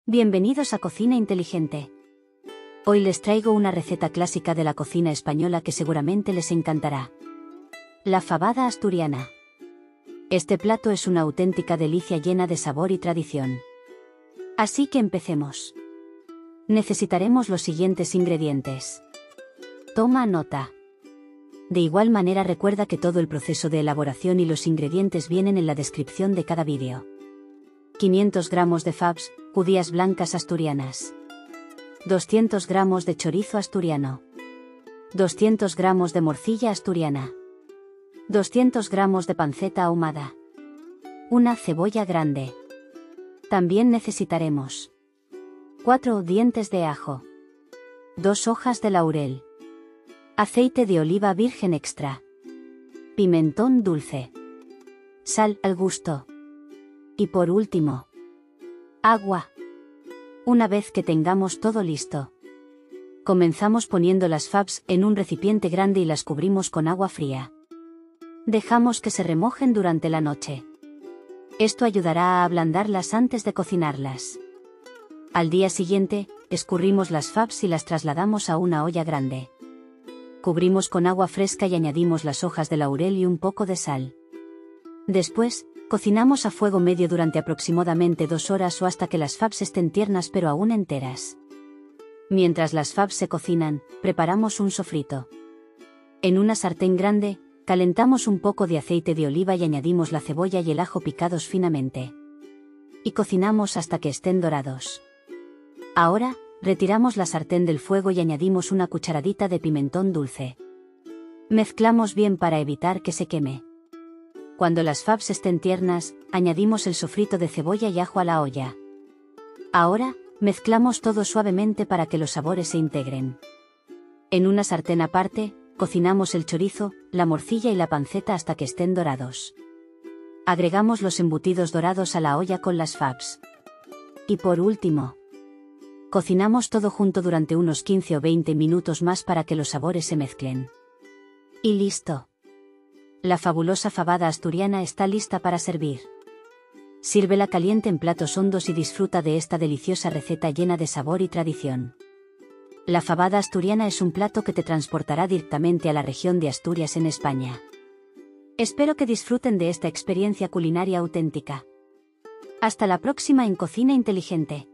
Bienvenidos a Cocina Inteligente. Hoy les traigo una receta clásica de la cocina española que seguramente les encantará. La fabada asturiana. Este plato es una auténtica delicia llena de sabor y tradición. Así que empecemos. Necesitaremos los siguientes ingredientes. Toma nota. De igual manera recuerda que todo el proceso de elaboración y los ingredientes vienen en la descripción de cada vídeo. 500 gramos de fabs, judías blancas asturianas. 200 gramos de chorizo asturiano. 200 gramos de morcilla asturiana. 200 gramos de panceta ahumada. Una cebolla grande. También necesitaremos 4 dientes de ajo. 2 hojas de laurel. Aceite de oliva virgen extra. Pimentón dulce. Sal al gusto. Y por último, agua. Una vez que tengamos todo listo, comenzamos poniendo las fabs en un recipiente grande y las cubrimos con agua fría. Dejamos que se remojen durante la noche. Esto ayudará a ablandarlas antes de cocinarlas. Al día siguiente, escurrimos las fabs y las trasladamos a una olla grande. Cubrimos con agua fresca y añadimos las hojas de laurel y un poco de sal. Después, cocinamos a fuego medio durante aproximadamente 2 horas o hasta que las fabs estén tiernas pero aún enteras. Mientras las fabs se cocinan, preparamos un sofrito. En una sartén grande, calentamos un poco de aceite de oliva y añadimos la cebolla y el ajo picados finamente. Y cocinamos hasta que estén dorados. Ahora, retiramos la sartén del fuego y añadimos una cucharadita de pimentón dulce. Mezclamos bien para evitar que se queme. Cuando las fabs estén tiernas, añadimos el sofrito de cebolla y ajo a la olla. Ahora, mezclamos todo suavemente para que los sabores se integren. En una sartén aparte, cocinamos el chorizo, la morcilla y la panceta hasta que estén dorados. Agregamos los embutidos dorados a la olla con las fabs. Y por último, cocinamos todo junto durante unos 15 o 20 minutos más para que los sabores se mezclen. Y listo. La fabulosa fabada asturiana está lista para servir. Sírvela caliente en platos hondos y disfruta de esta deliciosa receta llena de sabor y tradición. La fabada asturiana es un plato que te transportará directamente a la región de Asturias en España. Espero que disfruten de esta experiencia culinaria auténtica. Hasta la próxima en Cocina Inteligente.